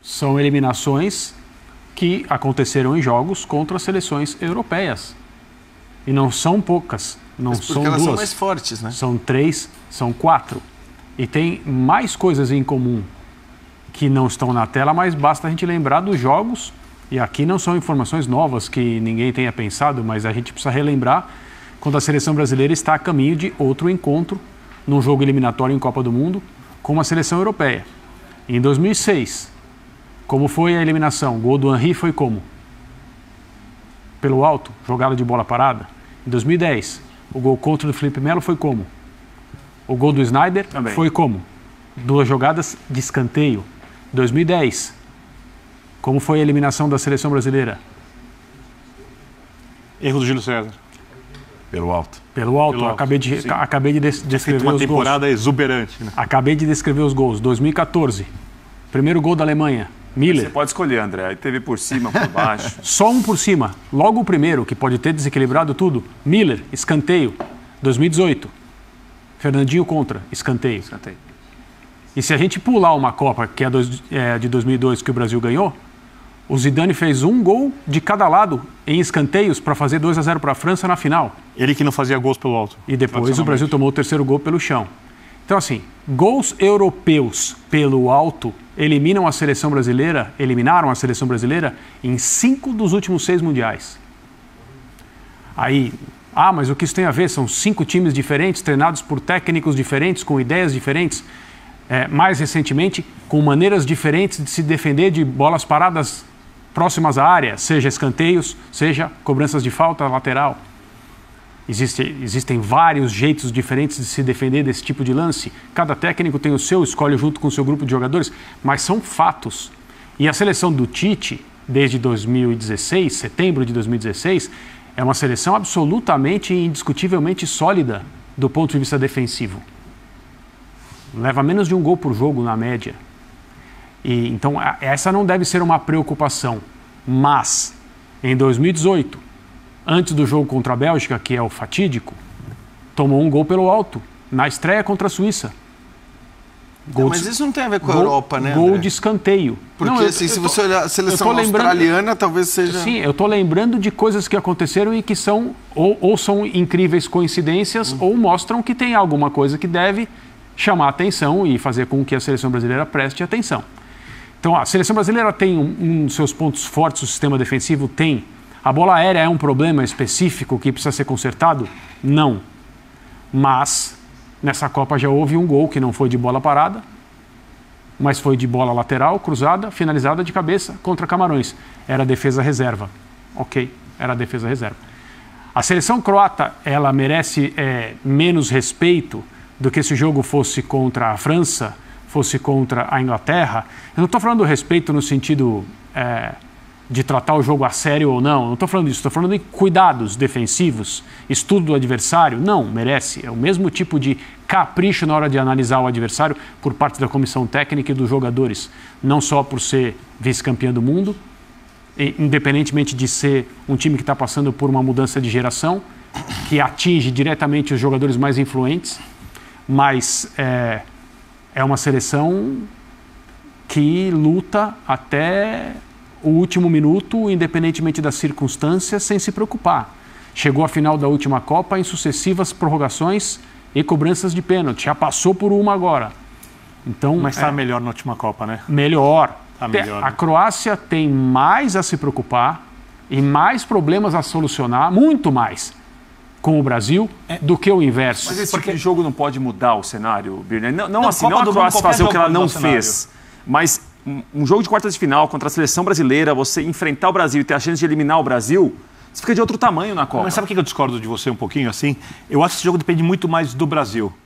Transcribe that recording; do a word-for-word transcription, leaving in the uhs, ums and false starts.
São eliminações que aconteceram em jogos contra seleções europeias. E não são poucas, não Mas porque são elas duas. são mais fortes, né? São três, são quatro. E tem mais coisas em comum que não estão na tela, mas basta a gente lembrar dos jogos. E aqui não são informações novas que ninguém tenha pensado, mas a gente precisa relembrar quando a seleção brasileira está a caminho de outro encontro num jogo eliminatório em Copa do Mundo com uma seleção europeia. Em dois mil e seis, como foi a eliminação? O gol do Henry foi como? Pelo alto, jogada de bola parada. Em dois mil e dez, o gol contra o Felipe Melo foi como? O gol do Sneijder Também. foi como? Duas jogadas de escanteio. Em dois mil e dez, como foi a eliminação da seleção brasileira? Erro do Júlio César. Pelo alto. Pelo alto, Pelo alto, acabei de, sim. acabei de des- descrever Uma os gols. temporada exuberante, né? Acabei de descrever os gols. dois mil e quatorze, primeiro gol da Alemanha, Você Miller. pode escolher, André. Aí teve por cima, por baixo. Só um por cima. Logo o primeiro, que pode ter desequilibrado tudo. Miller, escanteio, dois mil e dezoito. Fernandinho contra, escanteio. Escanteio. E se a gente pular uma Copa, que é, dois, é de dois mil e dois, que o Brasil ganhou, o Zidane fez um gol de cada lado em escanteios para fazer dois a zero para a França na final. Ele que não fazia gols pelo alto. E depois o Brasil tomou o terceiro gol pelo chão. Então, assim, gols europeus pelo alto eliminam a seleção brasileira, eliminaram a seleção brasileira em cinco dos últimos seis mundiais. Aí, ah, mas o que isso tem a ver? São cinco times diferentes, treinados por técnicos diferentes, com ideias diferentes. É, mais recentemente, com maneiras diferentes de se defender de bolas paradas próximas à área, seja escanteios, seja cobranças de falta lateral. Existe, existem vários jeitos diferentes de se defender desse tipo de lance. Cada técnico tem o seu, escolhe junto com o seu grupo de jogadores, mas são fatos. E a seleção do Tite, desde dois mil e dezesseis, setembro de dois mil e dezesseis, é uma seleção absolutamente e indiscutivelmente sólida do ponto de vista defensivo. Leva menos de um gol por jogo na média. E, então, a, essa não deve ser uma preocupação. Mas, em dois mil e dezoito, antes do jogo contra a Bélgica, que é o fatídico, tomou um gol pelo alto, na estreia contra a Suíça. Gol Não, mas de, isso não tem a ver com a gol, Europa, né, Gol André? de escanteio. Porque, Não, eu- assim, eu se tô- você olhar a seleção eu tô lembrando- australiana, talvez seja... Sim, eu estou lembrando de coisas que aconteceram e que são ou, ou são incríveis coincidências Hum. ou mostram que tem alguma coisa que deve chamar atenção e fazer com que a seleção brasileira preste atenção. Então, a seleção brasileira tem um, um dos seus pontos fortes, o sistema defensivo tem. A bola aérea é um problema específico que precisa ser consertado? Não. Mas, nessa Copa já houve um gol que não foi de bola parada, mas foi de bola lateral, cruzada, finalizada de cabeça contra Camarões. Era a defesa reserva. Ok, era a defesa reserva. A seleção croata, ela merece é, menos respeito do que se o jogo fosse contra a França, fosse contra a Inglaterra. Eu não estou falando do respeito no sentido é, de tratar o jogo a sério ou não. Não estou falando disso. Estou falando de cuidados defensivos, estudo do adversário. Não, merece. É o mesmo tipo de capricho na hora de analisar o adversário por parte da comissão técnica e dos jogadores. Não só por ser vice-campeão do mundo, independentemente de ser um time que está passando por uma mudança de geração, que atinge diretamente os jogadores mais influentes, mas é, é uma seleção que luta até o último minuto, independentemente das circunstâncias, sem se preocupar. Chegou à final da última Copa em sucessivas prorrogações e cobranças de pênalti. Já passou por uma agora. Então, Mas está é, melhor na última Copa, né? melhor. Tá melhor, A né? Croácia tem mais a se preocupar e mais problemas a solucionar, muito mais, com o Brasil do que o inverso. Mas esse tipo de jogo não pode mudar o cenário, Birner? Não, não, Não, assim, Copa não a do Mundo, Croácia qualquer fazer o que jogo ela pode não mudar o cenário. fez, mas um, um jogo de quartas de final contra a seleção brasileira, você enfrentar o Brasil e ter a chance de eliminar o Brasil, você fica de outro tamanho na Copa. Mas sabe o que eu discordo de você um pouquinho assim? Eu acho que esse jogo depende muito mais do Brasil.